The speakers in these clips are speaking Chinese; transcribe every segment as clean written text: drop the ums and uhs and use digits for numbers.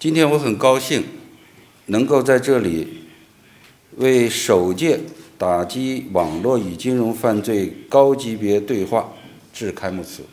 今天我很高兴能够在这里为首届打击网络与金融犯罪高级别对话致开幕词。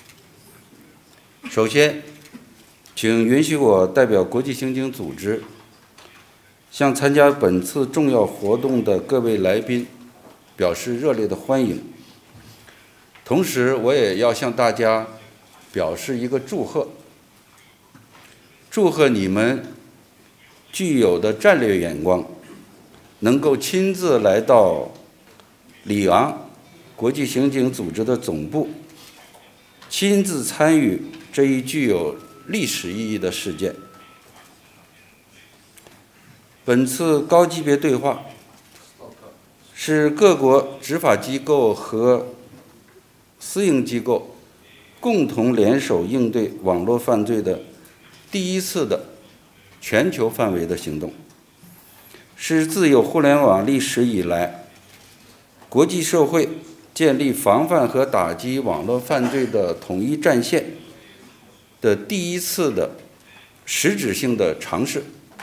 首先，请允许我代表国际刑警组织，向参加本次重要活动的各位来宾表示热烈的欢迎。同时，我也要向大家表示一个祝贺，祝贺你们具有的战略眼光，能够亲自来到里昂国际刑警组织的总部，亲自参与这一具有历史意义的事件。本次高级别对话是各国执法机构和私营机构共同联手应对网络犯罪的第一次的全球范围的行动，是自有互联网历史以来，国际社会建立防范和打击网络犯罪的统一战线的第一次的实质性的尝试。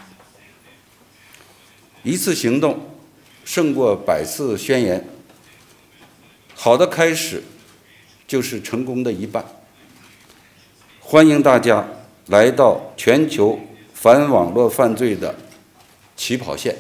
一次行动胜过100次宣言，好的开始就是成功的一半。欢迎大家来到全球反网络犯罪的起跑线。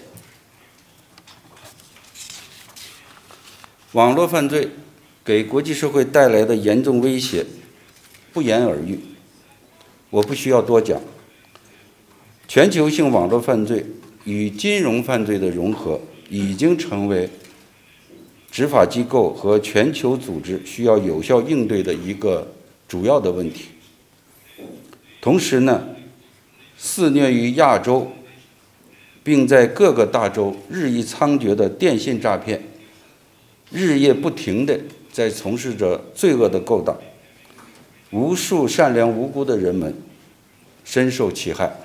网络犯罪给国际社会带来的严重威胁不言而喻，我不需要多讲。全球性网络犯罪与金融犯罪的融合已经成为执法机构和全球组织需要有效应对的一个主要的问题。同时呢，肆虐于亚洲并在各个大洲日益猖獗的电信诈骗，日夜不停地在从事着罪恶的勾当，无数善良无辜的人们深受其害。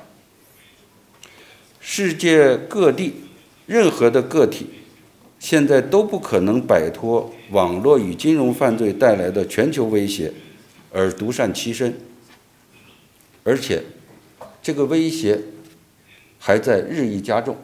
世界各地任何的个体现在都不可能摆脱网络与金融犯罪带来的全球威胁而独善其身，而且这个威胁还在日益加重。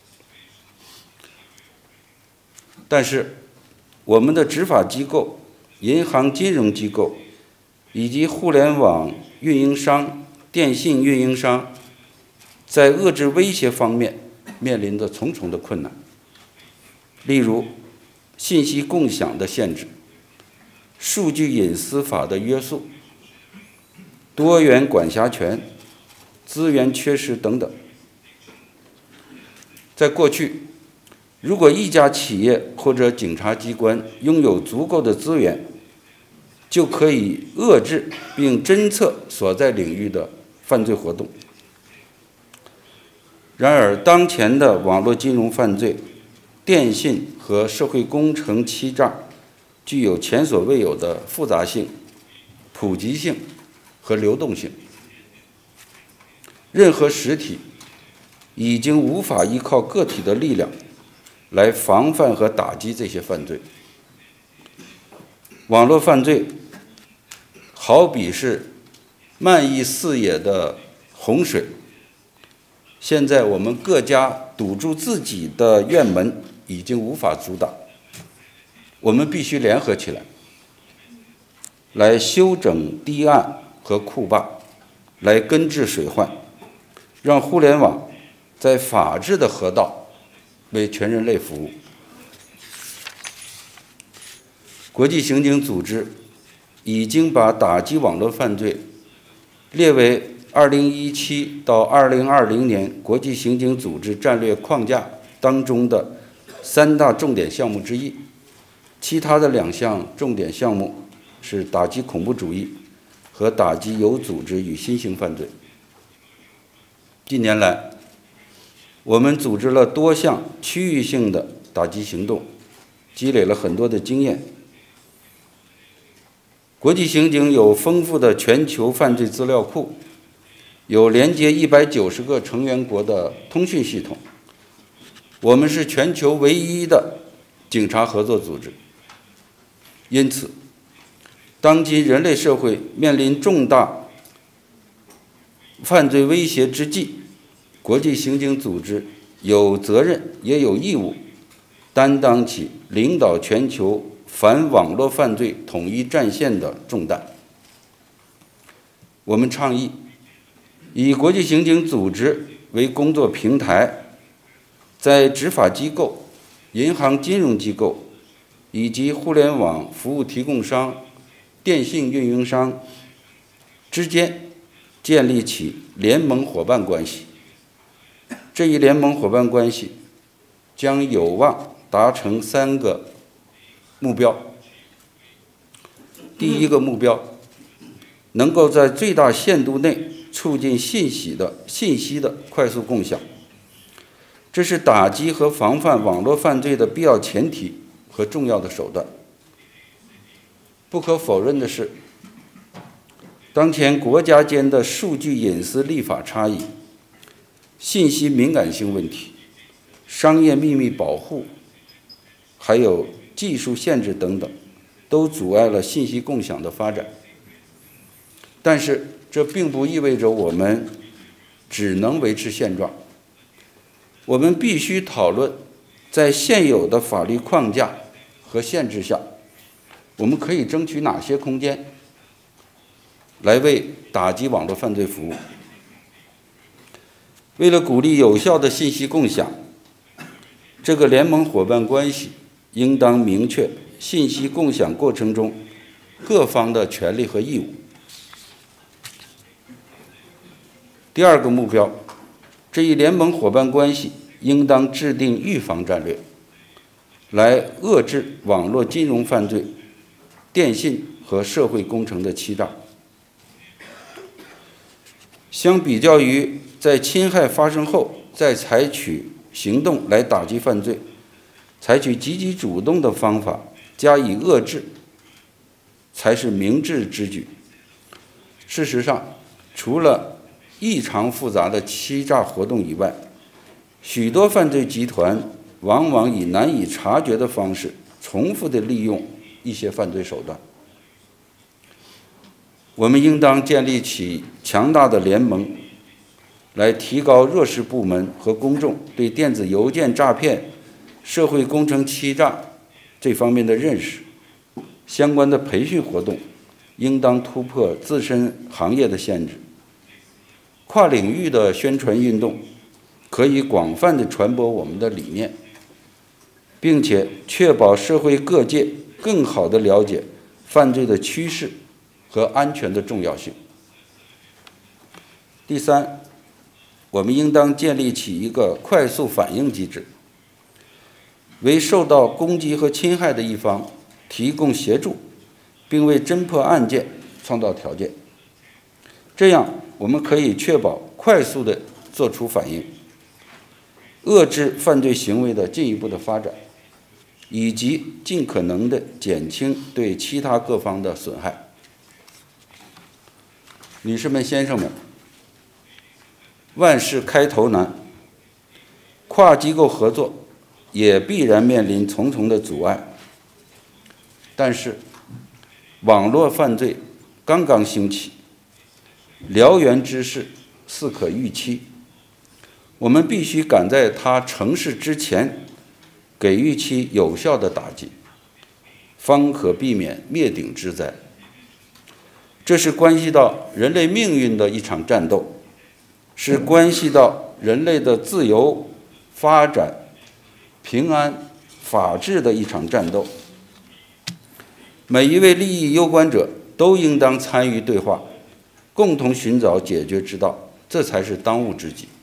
但是我们的执法机构、银行金融机构以及互联网运营商、电信运营商在遏制威胁方面面临着重重的困难，例如信息共享的限制、数据隐私法的约束、多元管辖权、资源缺失等等。在过去，如果一家企业或者警察机关拥有足够的资源，就可以遏制并侦测所在领域的犯罪活动。然而，当前的网络金融犯罪、电信和社会工程欺诈具有前所未有的复杂性、普及性和流动性。任何实体已经无法依靠个体的力量来防范和打击这些犯罪。网络犯罪好比是漫溢四野的洪水，现在我们各家堵住自己的院门已经无法阻挡，我们必须联合起来，来修整堤岸和库坝，来根治水患，让互联网在法治的河道为全人类服务。国际刑警组织已经把打击网络犯罪列为2017到2020年国际刑警组织战略框架当中的3大重点项目之一，其他的2项重点项目是打击恐怖主义和打击有组织与新型犯罪。近年来，我们组织了多项区域性的打击行动，积累了很多的经验。国际刑警有丰富的全球犯罪资料库，有连接190个成员国的通讯系统。我们是全球唯一的警察合作组织。因此，当今人类社会面临重大犯罪威胁之际，国际刑警组织有责任也有义务担当起领导全球反网络犯罪统一战线的重担。我们倡议以国际刑警组织为工作平台，在执法机构、银行金融机构以及互联网服务提供商、电信运营商之间建立起联盟伙伴关系。这一联盟伙伴关系将有望达成3个目标。第一个目标，能够在最大限度内促进信息的快速共享，这是打击和防范网络犯罪的必要前提和重要的手段。不可否认的是，当前国家间的数据隐私立法差异、信息敏感性问题、商业秘密保护，还有技术限制等等，都阻碍了信息共享的发展。但是，这并不意味着我们只能维持现状。我们必须讨论，在现有的法律框架和限制下，我们可以争取哪些空间，来为打击网络犯罪服务。为了鼓励有效的信息共享，这个联盟伙伴关系应当明确信息共享过程中各方的权利和义务。第二个目标，这一联盟伙伴关系应当制定预防战略，来遏制网络金融犯罪、电信和社会工程的欺诈。相比较于在侵害发生后再采取行动来打击犯罪，采取积极主动的方法加以遏制，才是明智之举。事实上，除了异常复杂的欺诈活动以外，许多犯罪集团往往以难以察觉的方式重复地利用一些犯罪手段。我们应当建立起强大的联盟，来提高弱势部门和公众对电子邮件诈骗、社会工程欺诈这方面的认识。相关的培训活动应当突破自身行业的限制。跨领域的宣传运动可以广泛地传播我们的理念，并且确保社会各界更好地了解犯罪的趋势和安全的重要性。第三，我们应当建立起一个快速反应机制，为受到攻击和侵害的一方提供协助，并为侦破案件创造条件。这样，我们可以确保快速地做出反应，遏制犯罪行为的进一步的发展，以及尽可能地减轻对其他各方的损害。女士们、先生们，万事开头难，跨机构合作也必然面临重重的阻碍。但是，网络犯罪刚刚兴起，燎原之势似可预期，我们必须赶在它成事之前，给予其有效的打击，方可避免灭顶之灾。这是关系到人类命运的一场战斗，是关系到人类的自由、发展、平安、法治的一场战斗。每一位利益攸关者都应当参与对话，共同寻找解决之道，这才是当务之急。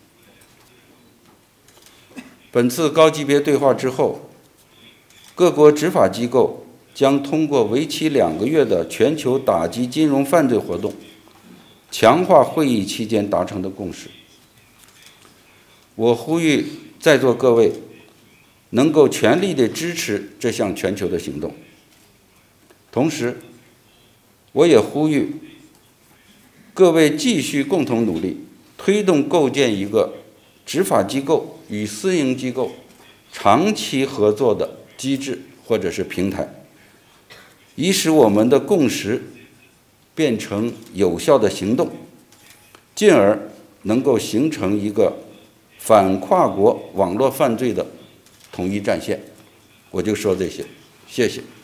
本次高级别对话之后，各国执法机构将通过为期2个月的全球打击金融犯罪活动，强化会议期间达成的共识。我呼吁在座各位能够全力地支持这项全球的行动。同时，我也呼吁各位继续共同努力，推动构建一个执法机构与私营机构长期合作的机制或者是平台，以使我们的共识变成有效的行动， 进而能够形成一个反跨国网络犯罪的统一战线。我就说这些，谢谢。